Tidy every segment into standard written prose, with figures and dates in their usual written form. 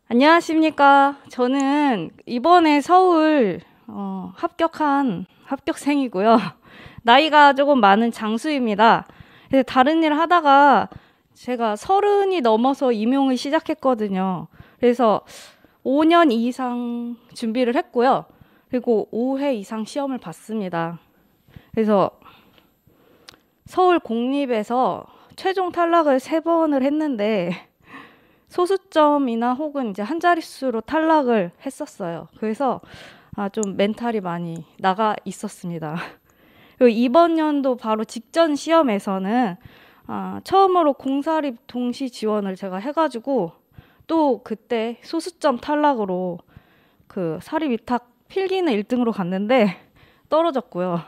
안녕하십니까. 저는 이번에 서울 합격한 합격생이고요. 나이가 조금 많은 장수입니다. 그래서 다른 일 하다가 제가 30이 넘어서 임용을 시작했거든요. 그래서 5년 이상 준비를 했고요. 그리고 5회 이상 시험을 봤습니다. 그래서 서울 공립에서 최종 탈락을 3번을 했는데 소수점이나 혹은 이제 한 자릿수로 탈락을 했었어요. 그래서 좀 멘탈이 많이 나가 있었습니다. 그리고 이번 연도 바로 직전 시험에서는 처음으로 공사립 동시 지원을 제가 해가지고 또 그때 소수점 탈락으로 그 사립 위탁 필기는 1등으로 갔는데 떨어졌고요.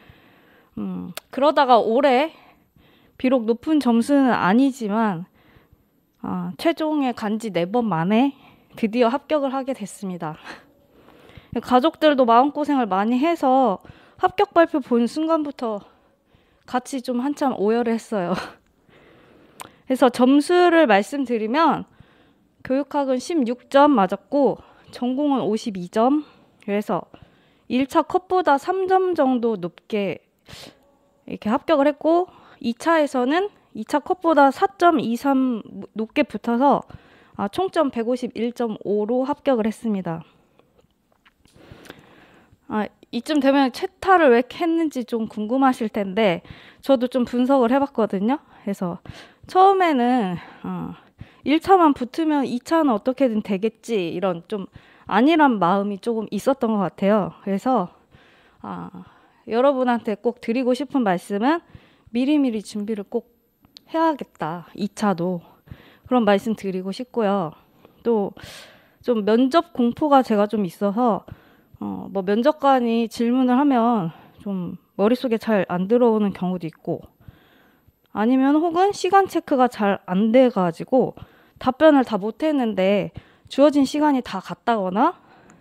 그러다가 올해 비록 높은 점수는 아니지만 최종에 간지 4번 만에 드디어 합격을 하게 됐습니다. 가족들도 마음고생을 많이 해서 합격 발표 본 순간부터 같이 좀 한참 오열을 했어요. 그래서 점수를 말씀드리면 교육학은 16점 맞았고 전공은 52점. 그래서 1차 컷보다 3점 정도 높게 이렇게 합격을 했고 2차에서는 2차 컷보다 4.23 높게 붙어서 총점 151.5로 합격을 했습니다. 이쯤 되면 채탈을 왜 했는지 좀 궁금하실 텐데 저도 좀 분석을 해봤거든요. 그래서 처음에는 1차만 붙으면 2차는 어떻게든 되겠지 이런 좀 안일한 마음이 조금 있었던 것 같아요. 그래서 여러분한테 꼭 드리고 싶은 말씀은 미리미리 준비를 꼭 해야겠다. 2차도 그런 말씀 드리고 싶고요. 또 좀 면접 공포가 제가 좀 있어서 뭐 면접관이 질문을 하면 좀 머릿속에 잘 안 들어오는 경우도 있고 아니면 혹은 시간 체크가 잘 안 돼가지고 답변을 다 못했는데 주어진 시간이 다 갔다거나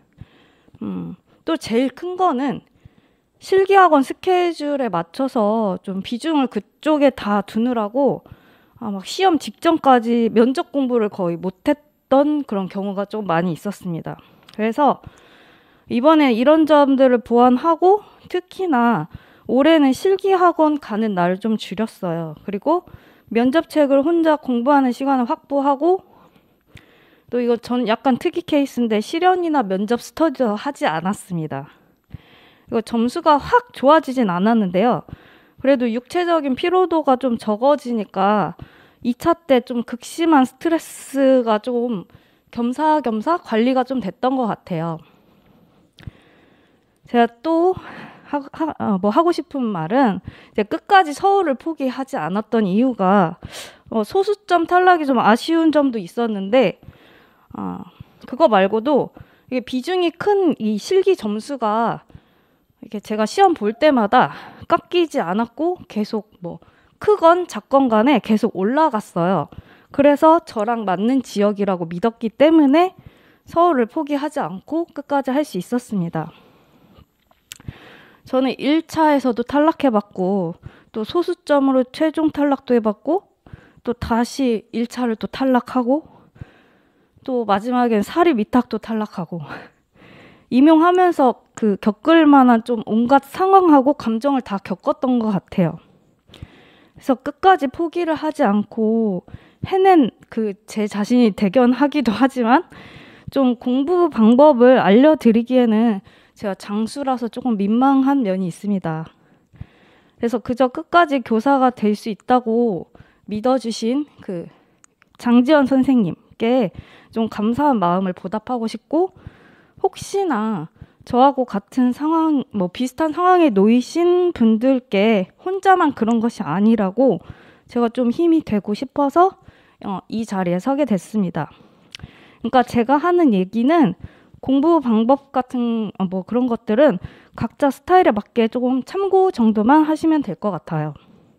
또 제일 큰 거는 실기학원 스케줄에 맞춰서 좀 비중을 그쪽에 다 두느라고 막 시험 직전까지 면접 공부를 거의 못했던 그런 경우가 좀 많이 있었습니다. 그래서 이번에 이런 점들을 보완하고 특히나 올해는 실기학원 가는 날을 좀 줄였어요. 그리고 면접책을 혼자 공부하는 시간을 확보하고 또 이거 전 약간 특이 케이스인데 실연이나 면접 스터디도 하지 않았습니다. 이거 점수가 확 좋아지진 않았는데요. 그래도 육체적인 피로도가 좀 적어지니까 2차 때 좀 극심한 스트레스가 좀 겸사겸사 관리가 좀 됐던 것 같아요. 제가 또 하고 싶은 말은 이제 끝까지 서울을 포기하지 않았던 이유가 소수점 탈락이 좀 아쉬운 점도 있었는데 그거 말고도 이게 비중이 큰 이 실기 점수가 이렇게 제가 시험 볼 때마다 깎이지 않았고 계속 뭐 크건 작건 간에 계속 올라갔어요. 그래서 저랑 맞는 지역이라고 믿었기 때문에 서울을 포기하지 않고 끝까지 할 수 있었습니다. 저는 1차에서도 탈락해봤고 또 소수점으로 최종 탈락도 해봤고 또 다시 1차를 또 탈락하고 또 마지막엔 사립 위탁도 탈락하고 임용하면서 그 겪을 만한 좀 온갖 상황하고 감정을 다 겪었던 것 같아요. 그래서 끝까지 포기를 하지 않고 해낸 그 제 자신이 대견하기도 하지만 좀 공부 방법을 알려드리기에는 제가 장수라서 조금 민망한 면이 있습니다. 그래서 그저 끝까지 교사가 될 수 있다고 믿어주신 그 장지연 선생님께 좀 감사한 마음을 보답하고 싶고 혹시나 저하고 같은 상황, 뭐 비슷한 상황에 놓이신 분들께 혼자만 그런 것이 아니라고 제가 좀 힘이 되고 싶어서 이 자리에 서게 됐습니다. 그러니까 제가 하는 얘기는 공부 방법 같은 뭐 그런 것들은 각자 스타일에 맞게 조금 참고 정도만 하시면 될 것 같아요.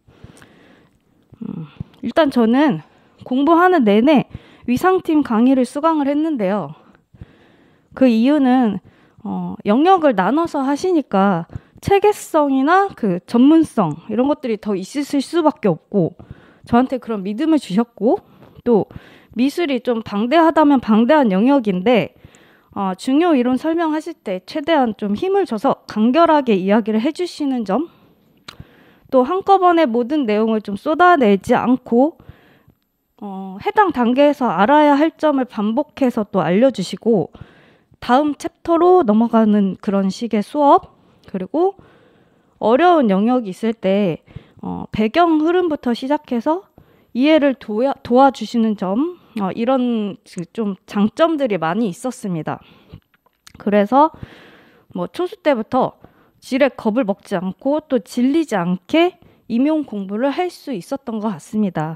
일단 저는 공부하는 내내 위상팀 강의를 수강을 했는데요. 그 이유는 영역을 나눠서 하시니까 체계성이나 그 전문성 이런 것들이 더 있으실 수밖에 없고 저한테 그런 믿음을 주셨고 또 미술이 좀 방대하다면 방대한 영역인데 중요 이론 설명하실 때 최대한 좀 힘을 줘서 간결하게 이야기를 해주시는 점, 또 한꺼번에 모든 내용을 좀 쏟아내지 않고 해당 단계에서 알아야 할 점을 반복해서 또 알려주시고 다음 챕터로 넘어가는 그런 식의 수업, 그리고 어려운 영역이 있을 때 배경 흐름부터 시작해서 이해를 도와주시는 점, 이런 좀 장점들이 많이 있었습니다. 그래서 뭐 초수 때부터 지레 겁을 먹지 않고 또 질리지 않게 임용 공부를 할 수 있었던 것 같습니다.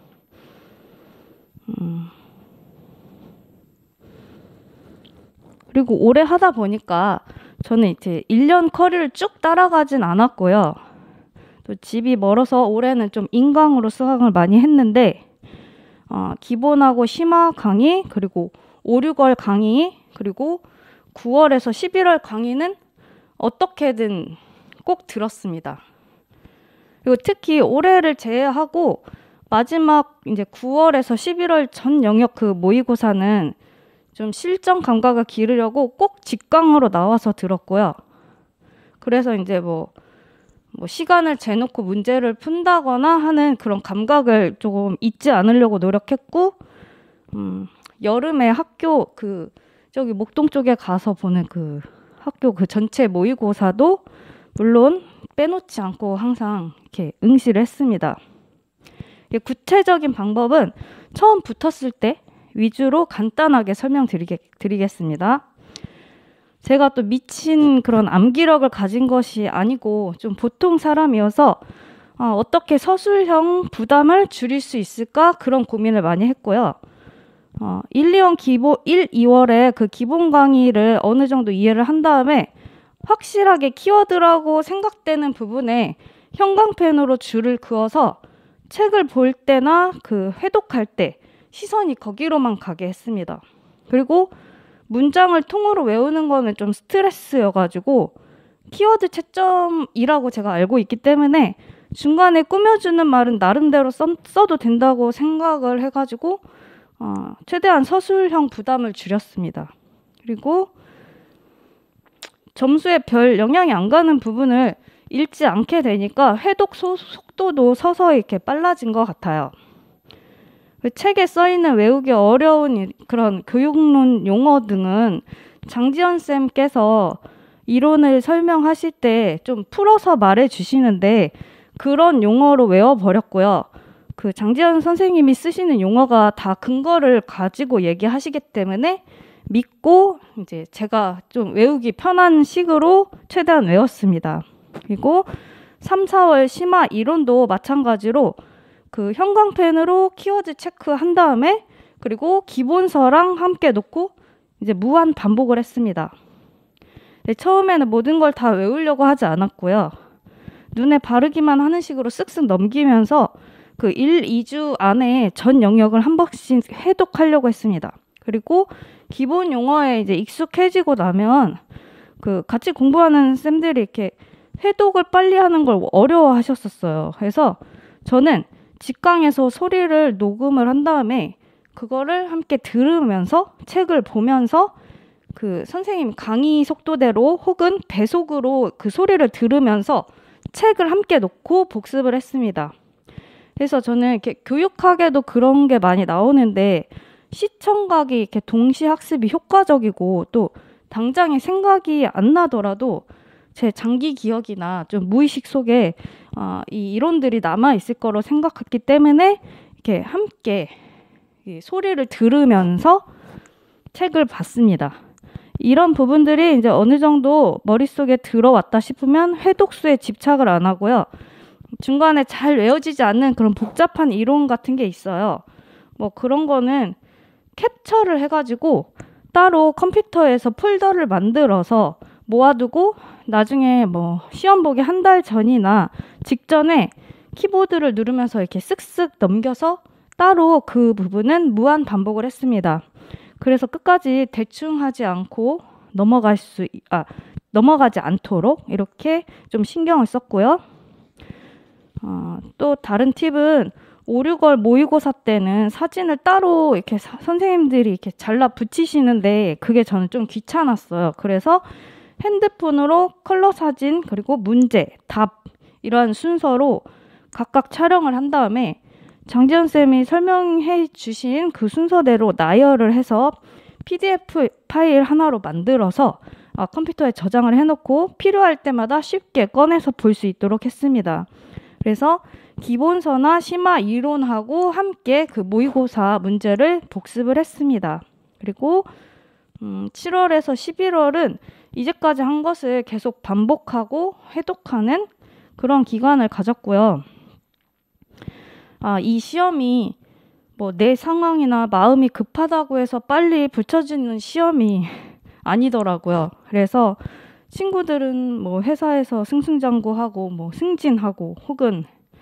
그리고 오래 하다 보니까 저는 이제 1년 커리를 쭉 따라가진 않았고요. 또 집이 멀어서 올해는 좀 인강으로 수강을 많이 했는데 기본하고 심화 강의, 그리고 5, 6월 강의, 그리고 9월에서 11월 강의는 어떻게든 꼭 들었습니다. 그리고 특히 올해를 제외하고 마지막 이제 9월에서 11월 전 영역 그 모의고사는 좀 실전 감각을 기르려고 꼭 직강으로 나와서 들었고요. 그래서 이제 뭐 시간을 재놓고 문제를 푼다거나 하는 그런 감각을 조금 잊지 않으려고 노력했고, 여름에 학교 저기 목동 쪽에 가서 보는 그 학교 그 전체 모의고사도 물론 빼놓지 않고 항상 이렇게 응시를 했습니다. 구체적인 방법은 처음 붙었을 때 위주로 간단하게 설명드리겠습니다. 제가 또 미친 그런 암기력을 가진 것이 아니고 좀 보통 사람이어서 어떻게 서술형 부담을 줄일 수 있을까 그런 고민을 많이 했고요. 1, 2월에 그 기본 강의를 어느 정도 이해를 한 다음에 확실하게 키워드라고 생각되는 부분에 형광펜으로 줄을 그어서 책을 볼 때나 그 회독할 때 시선이 거기로만 가게 했습니다. 그리고 문장을 통으로 외우는 거는 좀 스트레스여가지고 키워드 채점이라고 제가 알고 있기 때문에 중간에 꾸며주는 말은 나름대로 써도 된다고 생각을 해가지고 최대한 서술형 부담을 줄였습니다. 그리고 점수에 별 영향이 안 가는 부분을 읽지 않게 되니까 회독 속도도 서서히 이렇게 빨라진 것 같아요. 책에 써있는 외우기 어려운 그런 교육론 용어 등은 장지연 쌤께서 이론을 설명하실 때 좀 풀어서 말해 주시는데 그런 용어로 외워버렸고요. 그 장지연 선생님이 쓰시는 용어가 다 근거를 가지고 얘기하시기 때문에 믿고 이제 제가 좀 외우기 편한 식으로 최대한 외웠습니다. 그리고 3, 4월 심화 이론도 마찬가지로 그 형광펜으로 키워드 체크한 다음에 그리고 기본서랑 함께 놓고 이제 무한 반복을 했습니다. 처음에는 모든 걸 다 외우려고 하지 않았고요. 눈에 바르기만 하는 식으로 쓱쓱 넘기면서 그 1, 2주 안에 전 영역을 한 번씩 해독하려고 했습니다. 그리고 기본 용어에 이제 익숙해지고 나면 그 같이 공부하는 쌤들이 이렇게 해독을 빨리 하는 걸 어려워하셨었어요. 그래서 저는 직강에서 소리를 녹음을 한 다음에 그거를 함께 들으면서 책을 보면서 그 선생님 강의 속도대로 혹은 배속으로 그 소리를 들으면서 책을 함께 놓고 복습을 했습니다. 그래서 저는 이렇게 교육학에도 그런 게 많이 나오는데 시청각이 이렇게 동시 학습이 효과적이고 또 당장에 생각이 안 나더라도 제 장기 기억이나 좀 무의식 속에 이 이론들이 남아 있을 거로 생각했기 때문에 이렇게 함께 이 소리를 들으면서 책을 봤습니다. 이런 부분들이 이제 어느 정도 머릿속에 들어왔다 싶으면 회독수에 집착을 안 하고요. 중간에 잘 외워지지 않는 그런 복잡한 이론 같은 게 있어요. 뭐 그런 거는 캡처를 해가지고 따로 컴퓨터에서 폴더를 만들어서 모아두고 나중에 뭐 시험 보기 한 달 전이나 직전에 키보드를 누르면서 이렇게 쓱쓱 넘겨서 따로 그 부분은 무한 반복을 했습니다. 그래서 끝까지 대충 하지 않고 넘어가지 않도록 이렇게 좀 신경을 썼고요. 또 다른 팁은 5, 6월 모의고사 때는 사진을 따로 이렇게 선생님들이 이렇게 잘라 붙이시는데 그게 저는 좀 귀찮았어요. 그래서 핸드폰으로 컬러 사진 그리고 문제, 답 이러한 순서로 각각 촬영을 한 다음에 장지연 쌤이 설명해 주신 그 순서대로 나열을 해서 PDF 파일 하나로 만들어서 컴퓨터에 저장을 해놓고 필요할 때마다 쉽게 꺼내서 볼 수 있도록 했습니다. 그래서 기본서나 심화 이론하고 함께 그 모의고사 문제를 복습을 했습니다. 그리고 7월에서 11월은 이제까지 한 것을 계속 반복하고 회독하는 그런 기간을 가졌고요. 이 시험이 뭐 내 상황이나 마음이 급하다고 해서 빨리 붙여지는 시험이 아니더라고요. 그래서 친구들은 뭐 회사에서 승승장구하고 뭐 승진하고 혹은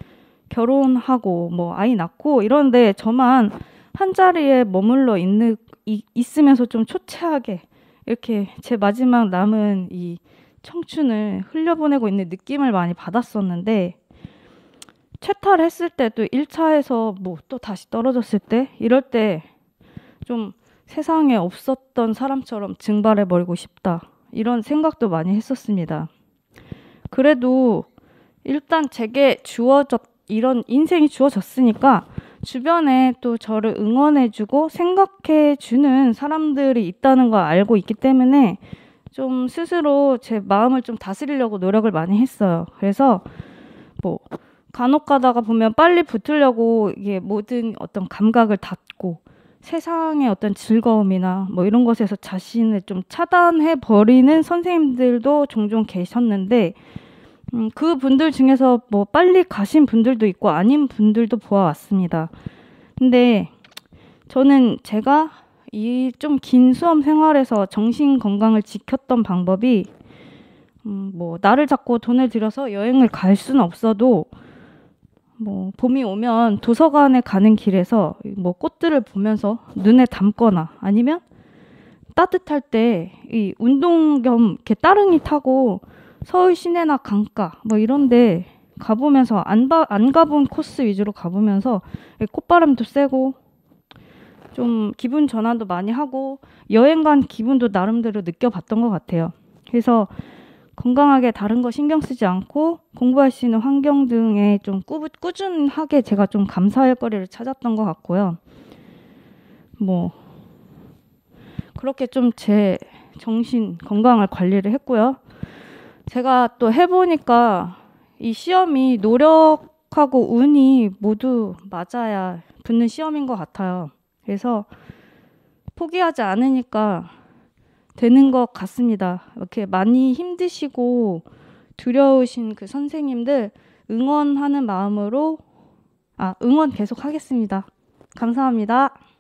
결혼하고 뭐 아이 낳고 이런데 저만 한 자리에 머물러 있으면서 좀 초췌하게 이렇게 제 마지막 남은 이 청춘을 흘려보내고 있는 느낌을 많이 받았었는데 퇴탈했을 때도 1차에서 뭐 또 다시 떨어졌을 때 이럴 때 좀 세상에 없었던 사람처럼 증발해버리고 싶다. 이런 생각도 많이 했었습니다. 그래도 일단 제게 이런 인생이 주어졌으니까 주변에 또 저를 응원해주고 생각해주는 사람들이 있다는 걸 알고 있기 때문에 좀 스스로 제 마음을 좀 다스리려고 노력을 많이 했어요. 그래서 뭐 간혹 가다가 보면 빨리 붙으려고 이게 모든 어떤 감각을 닫고 세상의 어떤 즐거움이나 뭐 이런 것에서 자신을 좀 차단해 버리는 선생님들도 종종 계셨는데 그 분들 중에서 뭐 빨리 가신 분들도 있고 아닌 분들도 보아왔습니다. 근데 저는 제가 이 좀 긴 수험 생활에서 정신 건강을 지켰던 방법이 뭐 나를 잡고 돈을 들여서 여행을 갈 수는 없어도 뭐 봄이 오면 도서관에 가는 길에서 뭐 꽃들을 보면서 눈에 담거나 아니면 따뜻할 때 이 운동 겸 이렇게 따릉이 타고 서울 시내나 강가 뭐 이런데 가보면서 안 가본 코스 위주로 가보면서 꽃바람도 쐬고 좀 기분 전환도 많이 하고 여행 간 기분도 나름대로 느껴봤던 것 같아요. 그래서 건강하게 다른 거 신경 쓰지 않고 공부할 수 있는 환경 등에 좀 꾸준하게 제가 좀 감사할 거리를 찾았던 것 같고요. 뭐 그렇게 좀 제 정신 건강을 관리를 했고요. 제가 또 해보니까 이 시험이 노력하고 운이 모두 맞아야 붙는 시험인 것 같아요. 그래서 포기하지 않으니까 되는 것 같습니다. 이렇게 많이 힘드시고 두려우신 그 선생님들 응원하는 마음으로 응원 계속 하겠습니다. 감사합니다.